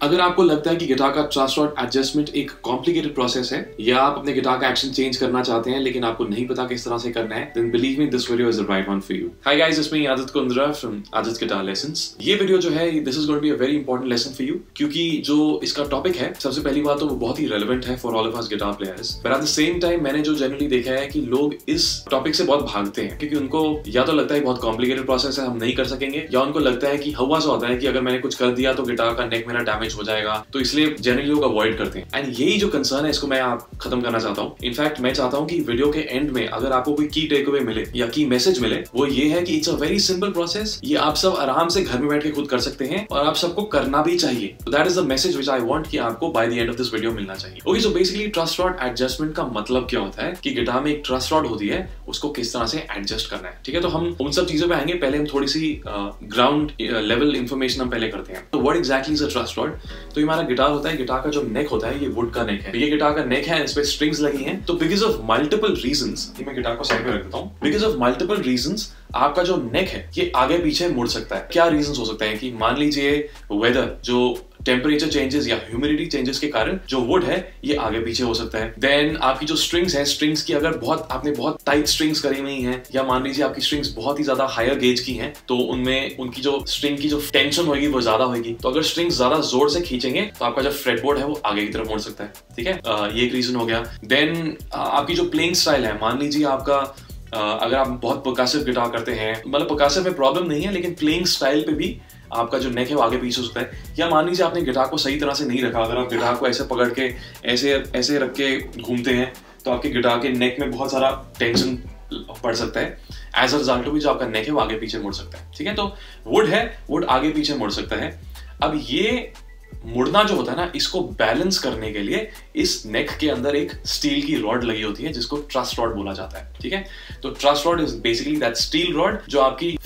अगर आपको लगता है कि गिटार का ट्रस्ट रॉड एडजस्टमेंट एक कॉम्प्लिकेटेड प्रोसेस है या आप अपने गिटार का एक्शन चेंज करना चाहते हैं लेकिन आपको नहीं पता किस तरह से करना है, then believe me, this video is the right one for you. Hi guys, it's me Adit Kundra from Adit's Guitar Lessons. ये वीडियो जो है, this is going to be a very important lesson for you क्योंकि जो इसका topic है, सबसे पहली बात तो वो बहुत ही रेलेवेंट है for all of us guitar players. But at the same time मैंने जो जनरली देखा है कि लोग इस टॉपिक से बहुत भागते हैं क्योंकि उनको या तो लगता है बहुत कॉम्प्लिकेटेड प्रोसेस है, हम नहीं कर सकेंगे, या उनको लगता है कि हवा सा होता है कि अगर मैंने कुछ कर दिया तो गिटार का नेक मेरा डैमेज हो जाएगा, तो इसलिए जनरली लोग अवॉइड करते हैं। एंड यही जो कंसर्न है इसको मैं आप खत्म करना चाहता हूँ। इनफैक्ट मैं चाहता हूँ कि वीडियो के एंड में अगर आपको कोई की टेक अवे मिले या की मैसेज मिले, वो ये है कि it's a very simple process, ये आप सब आराम से घर में बैठ के खुद कर सकते हैं और आप सबको करना भी चाहिए। तो that is the message which I want कि आपको by the end of this video मिलना चाहिए। Okay, so basically truss rod adjustment का मतलब क्या होता है कि गिटार में एक ट्रस्ट रॉड होती है, उसको किस तरह से एडजस्ट करना है। ठीक है, तो हम उन सब चीजों पे आएंगे। पहले हम थोड़ी सी ग्राउंड लेवल इंफॉर्मेशन हम पहले करते हैं। तो what exactly is a truss rod? तो ये हमारा गिटार होता है, गिटार का जो नेक होता है ये वुड का नेक है। ये गिटार का नेक है, इस पे स्ट्रिंग्स लगी हैं। तो बिकॉज ऑफ मल्टीपल रीजंस, मैं गिटार को साइड में रख देता हूँ, बिकॉज ऑफ मल्टीपल रीजंस आपका जो नेक है ये आगे पीछे मुड़ सकता है। क्या रीजंस हो सकते हैं कि मान लीजिए वेदर, जो टेम्परेचर चेंजेस या ह्यूमिडिटी चेंजेस के कारण जो वुड है ये आगे पीछे हो सकता है। देन आपकी जो स्ट्रिंग्स है, स्ट्रिंग्स की अगर आपने बहुत टाइट स्ट्रिंग्स करी हुई हैं, या मान लीजिए आपकी स्ट्रिंग्स बहुत ही ज्यादा हायर गेज की हैं, तो उनमें उनकी जो स्ट्रिंग की जो टेंशन होगी वो ज्यादा होगी। तो अगर स्ट्रिंग्स ज्यादा जोर से खींचेंगे तो आपका जो फ्रेटबोर्ड है वो आगे की तरफ मुड़ सकता है। ठीक है, ये एक रीजन हो गया। देन आपकी जो प्लेइंग स्टाइल है, मान लीजिए आपका अगर आप बहुत परकसिव गिटार करते हैं, मतलब परकसिव में प्रॉब्लम नहीं है लेकिन प्लेइंग स्टाइल पे भी आपका जो नेक है वो आगे पीछे हो सकता है। या मान लीजिए आपने गिटार को सही तरह से नहीं रखा, अगर आप गिटार को ऐसे पकड़ के ऐसे रख के घूमते हैं तो आपके गिटार के नेक में बहुत सारा टेंशन पड़ सकता है। एज अ रिजल्ट भी जो आपका नेक है वो आगे पीछे मुड़ सकता है। ठीक है, तो वुड है, वुड आगे पीछे मुड़ सकता है। अब ये मुड़ना जो होता है ना, इसको बैलेंस करने के लिए इस नेक के अंदर एक स्टील की रॉड लगी होती है जिसको ट्रस्ट रॉड बोला जाता है। ठीक है, तो truss rod is basically that steel rod जो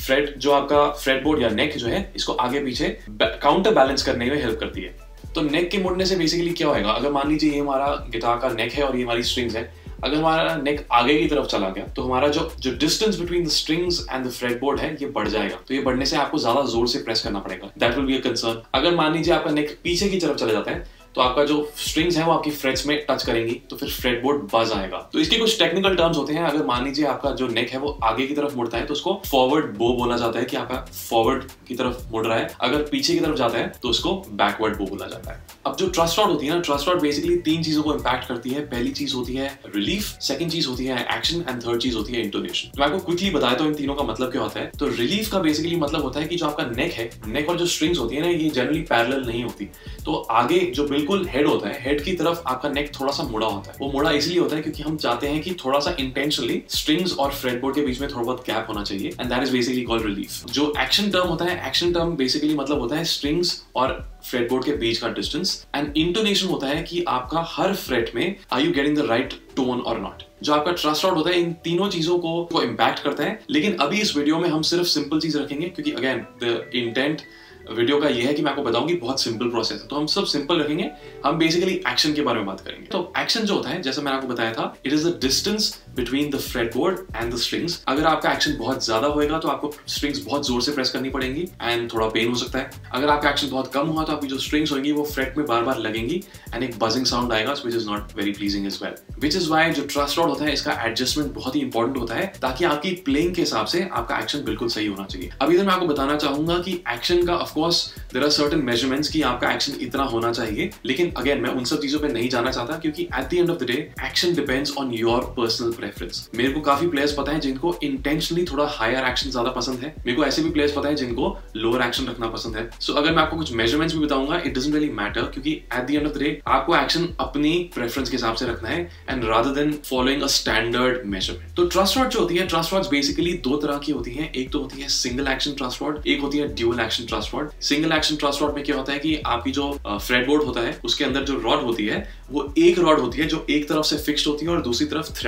आपका फ्रेटबोर्ड या नेक जो है इसको आगे पीछे काउंटर बैलेंस करने में हेल्प करती है। तो नेक के मुड़ने से बेसिकली क्या होगा, अगर मान लीजिए ये हमारा गिटार का नेक है और ये हमारी स्ट्रिंग्स है, अगर हमारा नेक आगे की तरफ चला गया तो हमारा जो distance between the strings and the fretboard है ये बढ़ जाएगा। तो ये बढ़ने से आपको ज्यादा जोर से प्रेस करना पड़ेगा। That will be a concern. अगर मान लीजिए आपका नेक पीछे की तरफ चला जाता है तो आपका जो स्ट्रिंग्स है वो आपकी फ्रेट्स में टच करेंगी तो फिर फ्रेटबोर्ड बज आएगा। तो इसके कुछ टेक्निकल टर्म्स होते हैं। अगर मान लीजिए आपका जो नेक है वो आगे की तरफ मुड़ता है तो उसको फॉरवर्ड बो बोला जाता है कि आपका फॉरवर्ड की तरफ मुड़ रहा है। अगर पीछे की तरफ जाता है तो उसको बैकवर्ड बो बोला जाता है। अब जो ट्रस्ट रॉड होती है ना, ट्रस्ट रॉड बेसिकली तीन चीजों को इंपैक्ट करती है। पहली चीज होती है रिलीफ, सेकंड चीज होती है एक्शन एंड थर्ड चीज होती है इंटोनेशन। तो मैं आपको क्विकली बताया तो इन तीनों का मतलब क्या होता है। तो रिलीफ का बेसिकली मतलब होता है कि जो आपका नेक है, नेक और जो स्ट्रिंग्स होती है ना, ये जनरली पैरेलल नहीं होती। तो आगे जो बिल्कुल हेड होता है, हेड की तरफ आपका नेक थोड़ा सा मुड़ा होता है। वो मुड़ा इसलिए होता है क्योंकि हम चाहते हैं कि थोड़ा सा इंटेंशनली स्ट्रिंग्स और फ्रेटबोर्ड के बीच में थोड़ा बहुत गैप होना चाहिए, and that is basically called relief. जो एक्शन टर्म होता है, एक्शन टर्म बेसिकली मतलब होता है स्ट्रिंग्स और फ्रेटबोर्ड के बीच का डिस्टेंस, एंड इंटोनेशन होता है कि आपका हर फ्रेट में are you getting the right tone और नॉट। जो आपका ट्रस्ट रॉड होता है इन तीनों चीजों को इंपैक्ट करता है। लेकिन अभी इस वीडियो में हम सिर्फ सिंपल चीज रखेंगे क्योंकि अगेन द इंटेंट वीडियो का ये है कि मैं आपको बताऊंगी बहुत सिंपल प्रोसेस है, तो हम सब सिंपल रखेंगे। हम बेसिकली एक्शन के बारे में बात करेंगे। तो एक्शन जो होता है, जैसे मैंने आपको बताया था, it is the distance between the fretboard and the strings. अगर आपका एक्शन बहुत ज्यादा होएगा तो आपको स्ट्रिंग्स बहुत जोर से प्रेस करनी पड़ेंगी एंड थोड़ा पेन हो सकता है। अगर आपका एक्शन बहुत कम हुआ तो आपकी जो स्ट्रिंग्स होंगी वो फ्रेट में बार बार लगेंगी एंड एक बजिंग साउंड आएगा, which is not very pleasing as well. Which is why जो ट्रस्ट रॉड होता है इसका एडजस्टमेंट बहुत ही इंपॉर्टेंट होता है ताकि आपकी प्लेइंग के हिसाब से आपका एक्शन बिल्कुल सही होना चाहिए। अब इधर मैं आपको बताना चाहूंगा कि एक्शन का of course there are certain measurements कि आपका एक्शन इतना होना चाहिए, लेकिन अगेन मैं उन सब चीजों पे नहीं जाना चाहता क्योंकि at the end of the day action depends on your personal preference. मेरे को काफी प्लेयर्स पता है जिनको इंटेंशनली थोड़ा हायर एक्शन ज्यादा पसंद है, मेरे को ऐसे भी प्लेयर्स पता है जिनको लोअर एक्शन रखना पसंद है। सो अगर मैं आपको कुछ मेजरमेंट्स भी बताऊंगा, इट डजंट रियली मैटर क्योंकि at the end of the day आपको एक्शन अपनी प्रेफरेंस के हिसाब से रखना है and rather than following a standard measurement. तो ट्रस्ट रॉड जो होती है, ट्रस्ट रॉड्स बेसिकली दो तरह की होती है। एक तो होती है सिंगल एक्शन ट्रस्ट रॉड, एक होती है dual action truss rod. Single action truss rod में क्या होता है कि आपकी जो फ्रेटबोर्ड होता है उसके अंदर जो रॉड होती है वो एक रॉड होती है जो एक तरफ से फिक्स्ड होती है और दूसरी तरफ थ्रेड्स लगे होते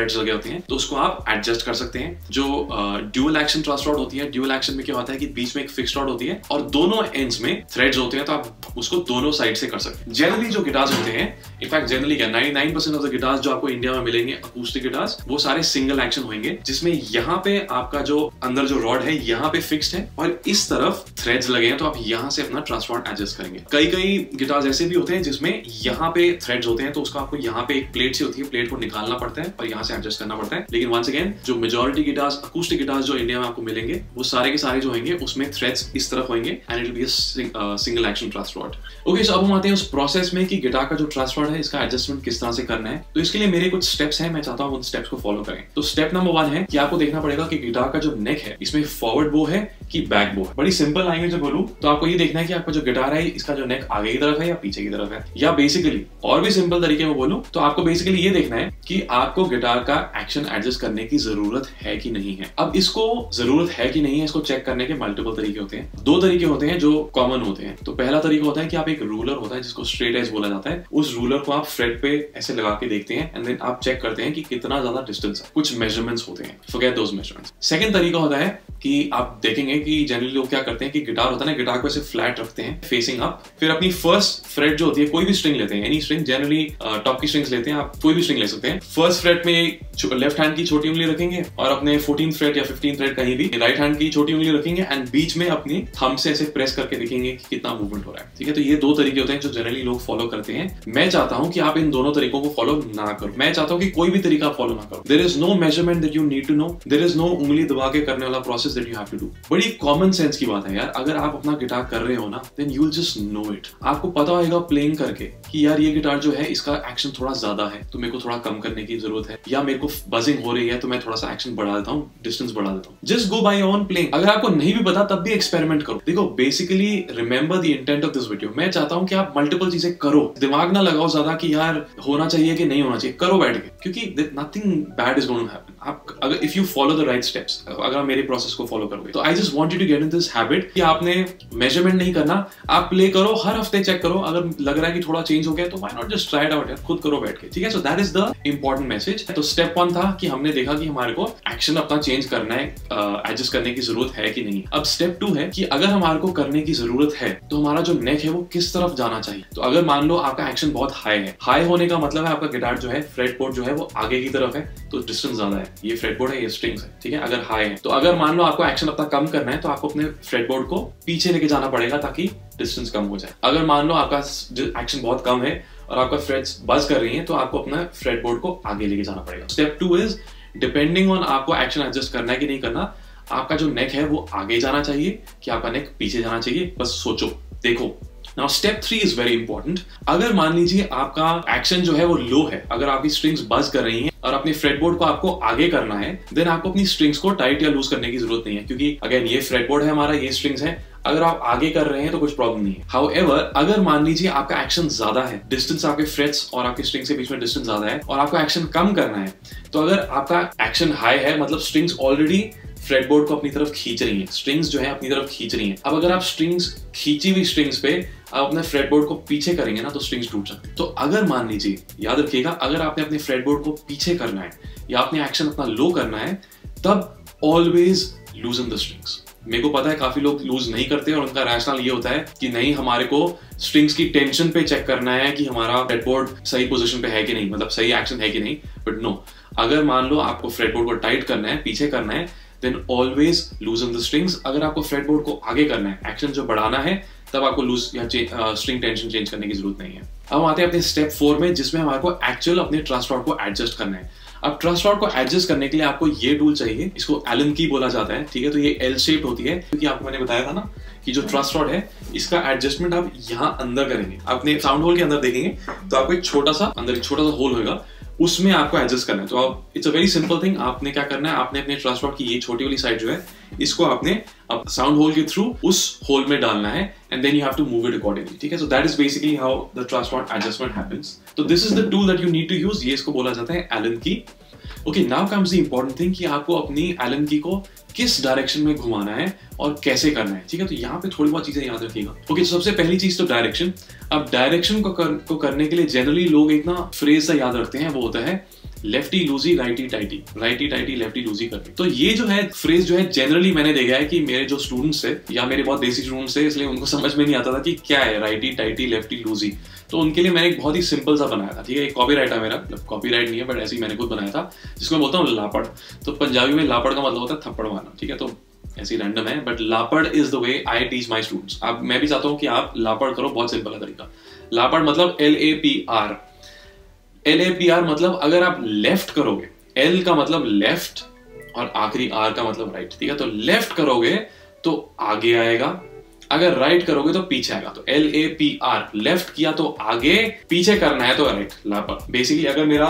चाहते हैं तो उसको आप एडजस्ट कर सकते हैं। जो ड्यूअल एक्शन ट्रस रॉड होती है, ड्यूअल एक्शन में क्या होता है कि बीच में एक फिक्स्ड रॉड होती है और दोनों एंड्स में थ्रेड्स होते हैं, तो आप उसको दोनों साइड से कर सकते हैं। जनरली जो गिटार्स होते हैं, इनफैक्ट जनरली क्या 99% ऑफ द गिटार्स जो आपको इंडिया में मिलेंगे अकूस्टिक गिटार्स, वो सारे सिंगल एक्शन होंगे, जिसमें यहाँ पे आपका जो अंदर जो रॉड है यहाँ पे फिक्स्ड है और इस तरफ थ्रेड्स लगे हैं, तो आप यहाँ से अपना ट्रस रॉड एडजस्ट करेंगे। कई गिटार्स ऐसे भी होते हैं जिसमें यहाँ पे थ्रेड्स होते हैं, तो उसका आपको यहाँ पे एक प्लेट सी होती है, प्लेट को निकालना पड़ता है और यहाँ से एडजस्ट करना पड़ता है। लेकिन वंस अगेन जो मेजॉरिटी गिटार्स अकूस्टिक गिटार्स जो इंडिया में आपको मिलेंगे वो सारे के सारे जो होंगे उसमें थ्रेड्स इस तरफ होंगे and it will be a single action truss rod. Okay, so अब हम आते हैं उस प्रोसेस में कि गिटार का जो ट्रस रॉड है इसका एडजस्टमेंट किस तरह से करना है। तो इसके लिए मेरे कुछ स्टेप्स हैं, मैं चाहता हूं उन स्टेप्स को फॉलो करें। तो स्टेप नंबर 1 है कि आपको देखना पड़ेगा कि गिटार का जो नेक है इसमें फॉरवर्ड बो है कि बैक बो है। बड़ी सिंपल लैंग्वेज में बोलूं तो आपको ये देखना है कि आपका जो गिटार है इसका जो नेक आगे की तरफ है या पीछे की तरफ है, या बेसिकली और भी सिंपल तरीके में बोलूं तो आपको बेसिकली ये देखना है कि आपको गिटार का एक्शन एडजस्ट करने की जरूरत है कि नहीं है। अब इसको जरूरत है कि नहीं है इसको चेक करने के मल्टीपल तरीके होते हैं। 2 तरीके होते हैं जो कॉमन होते हैं। तो पहला तरीका होता है कि आप एक रूलर होता है जिसको स्ट्रेट एज बोला जाता है, उस रूलर को आप फ्रेट पे ऐसे लगा के देखते हैं एंड देन आप चेक करते हैं कि कितना ज्यादा डिस्टेंस है। कुछ मेजरमेंट्स होते हैं, फॉरगेट दोस मेजरमेंट्स। सेकंड तरीका होता है कि आप देखेंगे कि जनरली लोग क्या करते हैं कि गिटार होता है ना, गिटार को ऐसे फ्लैट रखते हैं फेसिंग अप, फिर अपनी फर्स्ट फ्रेट जो होती है, कोई भी स्ट्रिंग लेते हैं, एनी स्ट्रिंग, जनरली टॉप की स्ट्रिंग्स लेते हैं, आप कोई भी स्ट्रिंग ले सकते हैं। फर्स्ट फ्रेट में लेफ्ट हैंड की छोटी उंगली रखेंगे और अपने 14th फ्रेट या 15th फ्रेट कहीं भी राइट हैंड की छोटी उंगली रखेंगे एंड बीच में अपनी थंब से ऐसे प्रेस करके देखेंगे कि कितना मूवमेंट हो रहा है। ठीक है, तो ये 2 तरीके होते हैं जो जनरली लोग फॉलो करते हैं। मैं चाहता हूं कि आप इन दोनों तरीकों को फॉलो ना करो। मैं चाहता हूं कि कोई भी तरीका फॉलो ना करो। There is no measurement that you need to know, there is no उंगली दबा के करने वाला process that you have to do. बड़ी कॉमन सेंस की बात है यार, अगर आप अपना गिटार कर रहे हो ना then you will just know it. आपको पता होगा प्लेइंग करके कि यार ये गिटार जो है इसका एक्शन थोड़ा ज्यादा है तो मेरे को थोड़ा कम करने की जरूरत है, या मेरे को बजिंग हो रही है तो मैं थोड़ा सा एक्शन बढ़ा देता हूँ, डिस्टेंस बढ़ा देता हूँ। Just go by your own playing. अगर आपको नहीं भी पता तब भी एक्सपेरिमेंट करो। देखो basically remember the intent of this video. मैं चाहता हूँ कि आप मल्टीपल चीजें करो, दिमाग ना लगाओ ज्यादा कि यार होना चाहिए कि नहीं होना चाहिए, करो बैठ के, क्योंकि nothing bad is going to happen. आप अगर if you follow the right steps, अगर आप मेरे प्रोसेस को फॉलो करोगे तो I just want you to get in this habit कि आपने मेजरमेंट नहीं करना, आप प्ले करो, हर हफ्ते चेक करो, अगर लग रहा है कि थोड़ा चेंज हो गया तो why not just try it out यार, खुद करो बैठ के। ठीक है, so that is the important message. तो स्टेप 1 था कि हमने देखा कि हमारे को एक्शन अपना चेंज करना है, एडजस्ट करने की जरूरत है कि नहीं। अब स्टेप 2 है कि अगर हमारे को करने की जरूरत है तो हमारा जो नेक है वो किस तरफ जाना चाहिए। तो अगर मान लो आपका एक्शन बहुत हाई है, हाई होने का मतलब है आपका गिटार जो है फ्रेट बोर्ड जो है वो आगे की तरफ है तो डिस्टेंस ज्यादा है, ये फ्रेट बोर्ड है, ये स्ट्रिंग्स है। ठीक है, अगर हाई है तो अगर मान लो आपको एक्शन अपना कम करना है तो आपको अपने फ्रेट बोर्ड को पीछे लेके जाना पड़ेगा ताकि डिस्टेंस कम हो जाए। अगर मान लो आपका एक्शन बहुत कम है और आपका फ्रेट्स बज कर रही हैं तो आपको अपना फ्रेट बोर्ड को आगे लेके जाना पड़ेगा। स्टेप 2 इज डिपेंडिंग ऑन आपको एक्शन एडजस्ट करना है कि नहीं करना, आपका जो नेक है वो आगे जाना चाहिए कि आपका नेक पीछे जाना चाहिए, बस सोचो, देखो। Now step 3 is very important. अगर मान लीजिए आपका एक्शन जो है वो लो है, अगर आपकी स्ट्रिंग्स बज कर रही हैं और अपने फ्रेटबोर्ड को आपको आगे करना है, देन आपको अपनी स्ट्रिंग्स को टाइट या लूज करने की जरूरत नहीं है, क्योंकि अगेन ये फ्रेटबोर्ड है हमारा, ये स्ट्रिंग्स है, अगर आप आगे कर रहे हैं तो कुछ प्रॉब्लम नहीं है। हाउएवर अगर मान लीजिए आपका एक्शन ज्यादा है, डिस्टेंस आपके फ्रेट्स और आपके स्ट्रिंग्स के बीच में डिस्टेंस ज्यादा है और आपको एक्शन कम करना है, तो अगर आपका एक्शन हाई है मतलब स्ट्रिंग्स ऑलरेडी फ्रेटबोर्ड को अपनी तरफ खींच रही हैं, स्ट्रिंग्स जो है अपनी तरफ खींच रही हैं। अब अगर आप स्ट्रिंग्स खींची हुई स्ट्रिंग्स पे आप अपने फ्रेटबोर्ड को पीछे करेंगे ना तो स्ट्रिंग्स टूट सकते हैं। तो अगर मान लीजिए, याद रखिएगा, अगर आपने अपने फ्रेटबोर्ड को पीछे करना है या आपने एक्शन अपना लो करना है तब ऑलवेज लूजन द स्ट्रिंग्स। मेरे को पता है काफी लोग लूज नहीं करते और उनका रैशनल ये होता है कि नहीं, हमारे को स्ट्रिंग्स की टेंशन पे चेक करना है कि हमारा फ्रेटबोर्ड सही पोजीशन पे है कि नहीं, मतलब सही एक्शन है कि नहीं। बट नो, अगर मान लो आपको फ्रेटबोर्ड को टाइट करना है, पीछे करना है, then always loosen the strings. अगर आपको फ्रेटबोर्ड को आगे करना है, एक्शन जो बढ़ाना है, तब आपको लूज या स्ट्रिंग टेंशन चेंज करने की जरूरत नहीं है। अब आते हैं अपने स्टेप 4 में, जिसमें हमारे को एक्चुअल अपने ट्रस रॉड को एडजस्ट करना है। अब ट्रस रॉड को एडजस्ट करने के लिए आपको ये टूल चाहिए, इसको एलन की बोला जाता है। ठीक है, तो ये एल शेप्ड होती है, क्योंकि आपको मैंने बताया था ना कि जो ट्रस रॉड है इसका एडजस्टमेंट आप यहाँ अंदर करेंगे, अपने साउंड होल के अंदर देखेंगे तो आपको एक छोटा सा होल होगा, उसमें आपको एडजस्ट करना है। तो आप, it's a very simple thing, आपने क्या करना है, आपने अपने ट्रस रॉड की ये छोटी वाली साइड जो है इसको आपने अब साउंड होल के थ्रू उस होल में डालना है and then you have to move it accordingly. ठीक है, so that is basically how the truss rod adjustment happens. तो this is the tool that you need to use, ये इसको बोला जाता है Allen key. Okay, now comes the important thing कि आपको अपनी एलन की को किस डायरेक्शन में घुमाना है और कैसे करना है। ठीक है, तो यहाँ पे थोड़ी बहुत चीजें याद रखिएगा। ओके, तो सबसे पहली चीज तो डायरेक्शन। अब डायरेक्शन को करने के लिए जनरली लोग एक ना फ्रेज सा याद रखते हैं, वो होता है lefty loosey righty tighty lefty loosey करके। तो ये जो है फ्रेज जो है जनरली मैंने देखा है कि मेरे जो स्टूडेंट्स थे या मेरे बहुत देसी स्टूडेंट्स थे, इसलिए उनको समझ में नहीं आता था कि क्या है राइटी टाइटी लेफ्टी लूजी। तो उनके लिए मैंने एक बहुत ही सिंपल सा बनाया था, ठीक है। एक कॉपीराइट है मेरा, मतलब कॉपीराइट नहीं है बट ऐसे ही मैंने खुद बनाया था, जिसको मैं बोलता हूँ लापड़। तो पंजाबी में लापड़ का मतलब होता है थप्पड़ मारना, ठीक है। तो ऐसी रैंडम है बट लापड़ is the way I teach my students. अब मैं भी चाहता हूँ कि आप लापड़ करो, बहुत सिंपल है तरीका। लापड़ मतलब LAPR। LAPR मतलब अगर आप लेफ्ट करोगे, L का मतलब लेफ्ट और आखिरी R का मतलब राइट, ठीक है। तो लेफ्ट करोगे तो आगे आएगा, अगर राइट करोगे तो पीछे आएगा। तो LAPR, लेफ्ट किया तो आगे, पीछे करना है तो राइट, लापड़। बेसिकली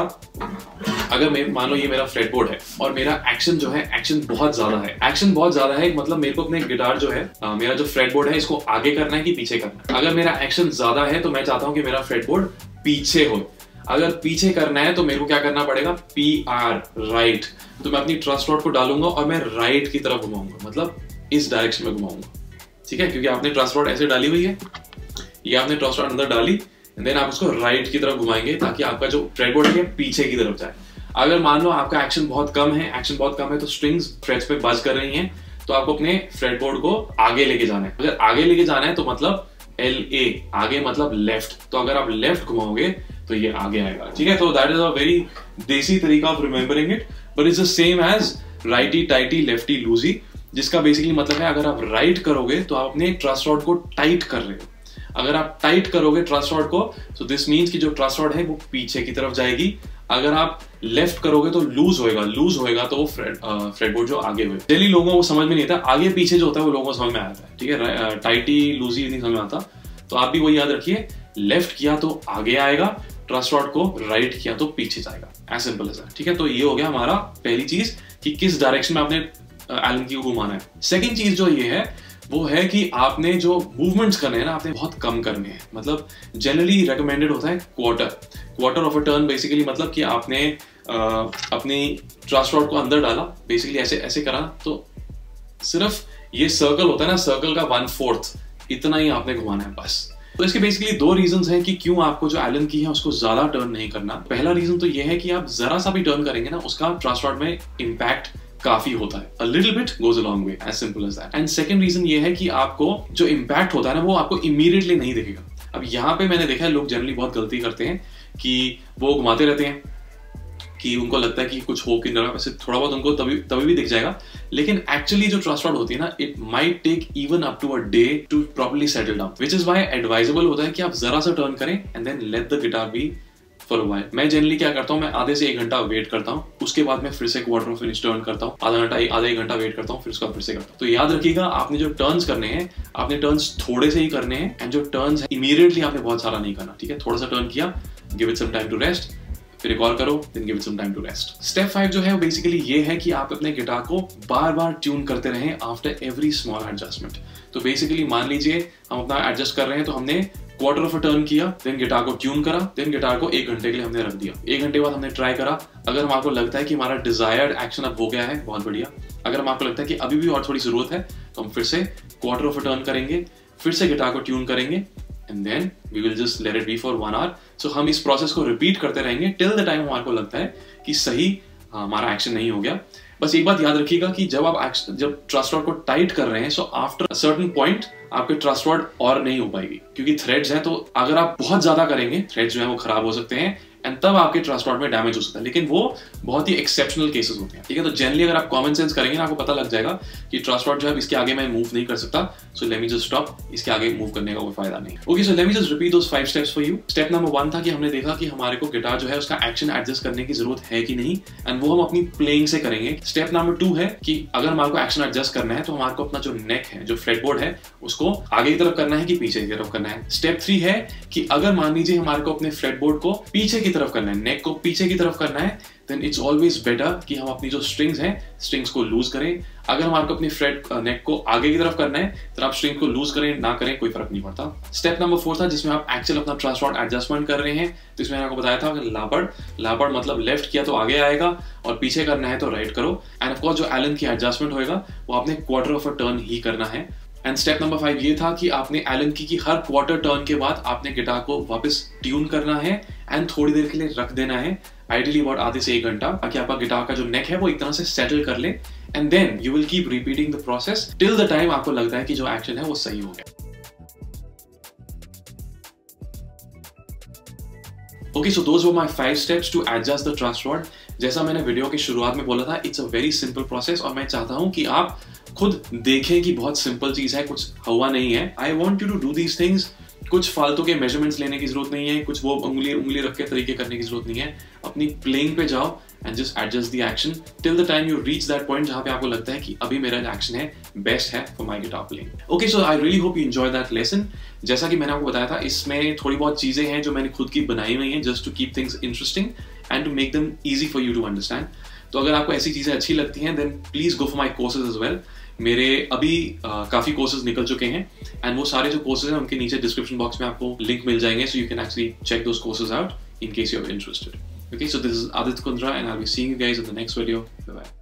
अगर मान लो ये मेरा फ्रेटबोर्ड है और मेरा एक्शन जो है, एक्शन बहुत ज्यादा है, मतलब मेरे को अपने गिटार जो है, मेरा जो फ्रेटबोर्ड है इसको आगे करना है कि पीछे करना है। अगर मेरा एक्शन ज्यादा है तो मैं चाहता हूं कि मेरा फ्रेटबोर्ड पीछे हो। अगर पीछे करना है तो मेरे को क्या करना पड़ेगा, PR, राइट। तो मैं अपनी ट्रस्ट रॉड को डालूंगा और मैं राइट की तरफ घुमाऊंगा, मतलब इस डायरेक्शन में घुमाऊंगा, ठीक है। क्योंकि आपने ट्रस्ट रॉड ऐसे डाली हुई है, ये आपने ट्रस्ट रॉड अंदर डाली, देन आप उसको राइट की तरफ घुमाएंगे ताकि आपका जो फ्रेटबोर्ड है पीछे की तरफ जाए। अगर मान लो आपका एक्शन बहुत कम है तो स्ट्रिंग्स फ्रेट्स पे बज कर रही हैं, तो आपको अपने फ्रेटबोर्ड को आगे लेके जाना है। अगर आगे लेके जाना है तो मतलब LA, आगे मतलब लेफ्ट। तो अगर आप लेफ्ट घुमाओगे तो ये आगे आएगा, ठीक है। तो that is a very desi तरीका of remembering it, but it's the same as righty tighty lefty loosey, जिसका बेसिकली मतलब है अगर आप राइट करोगे तो आप अपने ट्रस्ट रॉड को टाइट कर रहे हो। अगर आप टाइट करोगे ट्रस्ट रॉड को, तो दिस मीन्स कि जो ट्रस्ट रॉड है वो पीछे की तरफ जाएगी। अगर आप लेफ्ट करोगे तो लूज होएगा तो वो फ्रेटबोर्ड जो आगे हुए। जनरली लोगों को समझ में नहीं आता, आगे पीछे जो होता है वो लोगों को समझ में आता है, ठीक है। टाइटी लूजी नहीं समझ में आता, तो आप भी वो याद रखिए, लेफ्ट किया तो आगे आएगा, ट्रस्ट रॉड को राइट किया तो पीछे जाएगा, एज सिंपल एज दैट, ठीक है। तो ये हो गया हमारा पहली चीज कि किस डायरेक्शन में आपने एलन की को घुमाना है। सेकंड चीज जो ये है वो है कि आपने जो मूवमेंट्स करने हैं ना, आपने बहुत कम करने हैं। मतलब जनरली रेकमेंडेड होता है quarter of a turn. Basically मतलब कि आपने अपनी ट्रस्ट रॉड को अंदर डाला, बेसिकली ऐसे करा, तो सिर्फ ये सर्कल होता है ना, सर्कल का 1/4 इतना ही आपने घुमाना है बस। तो इसके बेसिकली दो रीजंस हैं कि क्यों आपको जो एलन की है उसको ज्यादा टर्न नहीं करना। पहला रीजन तो ये है कि आप जरा सा भी टर्न करेंगे ना, उसका ट्रस्ट रॉड में इम्पैक्ट काफी होता है। A little bit goes a long way, as simple as that. And second reason ये है कि आपको जो इम्पैक्ट होता है ना वो आपको इमीडिएटली नहीं दिखेगा। अब यहाँ पे मैंने देखा है लोग जनरली बहुत गलती करते हैं कि वो घुमाते रहते हैं कि उनको लगता है कि कुछ हो कि वैसे थोड़ा बहुत उनको तभी भी दिख जाएगा, लेकिन एक्चुअली जो ट्रस्ट रॉड होती है ना, it might take even up to a day to properly settle down, which is why advisable होता है कि आप जरा सा टर्न करें and then let the guitar be for a while. मैं जनरली क्या करता हूँ, मैं आधे से 1 घंटा वेट करता हूँ, उसके बाद मैं फिर से क्वार्टर ऑफ इंच टर्न करता हूँ, आधा 1 घंटा वेट करता हूँ, फिर उसका फिर से करता हूँ। तो याद रखिएगा, आपने जो टर्न्स करने हैं, आपने टर्न्स थोड़े से ही करने हैं, एंड जो टर्न्स है इमीडिएटली आपने बहुत सारा नहीं करना, ठीक है। थोड़ा सा टर्न किया, give it some time to rest, फिर एक और करो, then give it some time to rest. Step 5 जो है वो बेसिकली ये है कि आप अपने गिटार को बार बार ट्यून करते रहें आफ्टर एवरी स्मॉल एडजस्टमेंट। तो बेसिकली मान लीजिए हम अपना एडजस्ट कर रहे हैं, तो हमने क्वार्टर ऑफ अ टर्न किया, देन गिटार को ट्यून करा, देन गिटार को 1 घंटे के लिए हमने रख दिया। 1 घंटे बाद हमने ट्राई करा, अगर हमको लगता है कि हमारा डिजायर्ड एक्शन अब हो गया है, बहुत बढ़िया। अगर हमको लगता है कि अभी भी और थोड़ी जरूरत है, तो हम फिर से क्वार्टर ऑफ अ टर्न करेंगे, फिर से गिटार को ट्यून करेंगे, and then we will just let it be for 1 hour. So हम इस प्रोसेस को रिपीट करते रहेंगे टिल द टाइम हमारे को लगता है कि सही हमारा एक्शन नहीं हो गया। बस एक बात याद रखिएगा कि जब ट्रस्ट रॉड को टाइट कर रहे हैं, so after a certain point आपके ट्रस्ट रॉड और नहीं हो पाएगी, क्योंकि थ्रेड्स हैं, तो अगर आप बहुत ज्यादा करेंगे, थ्रेड्स जो है वो खराब हो सकते हैं, एंड तब आपके ट्रस्ट रॉड में डैमेज हो सकता है, लेकिन वो बहुत ही एक्सेप्शनल केसेस होते हैं, ठीक है। तो जनरली अगर आप कॉमन सेंस करेंगे ना, आपको पता लग जाएगा कि ट्रस्ट रॉड जो है इसके आगे मैं मूव नहीं कर सकता, so let me just stop, इसके आगे मूव करने का कोई फायदा नहीं। Okay, so let me just repeat those 5 steps for you. Step number 1 था कि हमने देखा कि हमारे को गिटार जो है उसका एक्शन एडजस्ट करने की जरूरत है कि नहीं, एंड वो हम अपनी प्लेइंग से करेंगे। स्टेप नंबर 2 है कि अगर हमारे को एक्शन एडजस्ट करना है, तो हमारे को अपना जो नेक है, जो फ्रेटबोर्ड है, उसको आगे की तरफ करना है कि पीछे की तरफ करना है। स्टेप 3 है कि अगर मान लीजिए हमारे को अपने फ्रेटबोर्ड को पीछे की तरफ करना है, नेक को पीछे की तरफ करना है, देन इट्स ऑलवेज बेटर कि हम अपनी जो स्ट्रिंग्स हैं, स्ट्रिंग्स को लूज करें। अगर हमारे को अपनी फ्रेट नेक को आगे की तरफ करना है, तो आप स्ट्रिंग को लूज करें ना करें कोई फर्क नहीं पड़ता। स्टेप नंबर 4 था जिसमें आप एक्चुअल अपना ट्रस्ट रॉड एडजस्टमेंट कर रहे हैं, तो इसमें आपको बताया था कि लापड़ मतलब लेफ्ट किया तो आगे आएगा और पीछे करना है तो राइट करो। एंड ऑफ कोर्स जो एलन की एडजस्टमेंट होएगा वो आपने क्वार्टर ऑफ अ टर्न ही करना है। एंड स्टेप नंबर 5 ये था कि आपने एलन की हर क्वार्टर टर्न के बाद आपने गिटार को वापस ट्यून करना है एंड थोड़ी देर के लिए रख देना है। आइडियली अबाउट आधे से 1 घंटा, ताकि आपका गिटार का जो नेक है वो एक तरह से सेटल कर ले, and then you will keep repeating the process till the time आपको लगता है कि जो एक्शन है वो सही हो गया। Okay, so those were my 5 steps to adjust the truss rod. जैसा मैंने वीडियो की शुरुआत में बोला था, it's a very simple process, और मैं चाहता हूं कि आप खुद देखें कि बहुत सिंपल चीज है, कुछ हवा नहीं है। I want you to do these things. कुछ फालतू के मेजरमेंट्स लेने की जरूरत नहीं है, कुछ वो उंगली रख के तरीके करने की जरूरत नहीं है। अपनी प्लेइंग पे जाओ and just adjust the action till the time you reach that point जहां पे आपको लगता है कि अभी मेरा एक्शन है बेस्ट है for my guitar playing. Okay, so I really hope you enjoy that lesson. जैसा कि मैंने आपको बताया था, इसमें थोड़ी बहुत चीजें हैं जो मैंने खुद की बनाई हुई हैं just to keep things interesting and to make them easy for you to understand. तो अगर आपको ऐसी चीजें अच्छी लगती हैं then please go for my courses as well. मेरे अभी काफी कोर्सेज निकल चुके हैं, एंड वो सारे जो कोर्सेज हैं उनके नीचे डिस्क्रिप्शन बॉक्स में आपको लिंक मिल जाएंगे, so you can actually check those courses out in case you're interested. Okay, so this is Aditya Kundra and I'll be seeing you guys in the next video. Bye bye.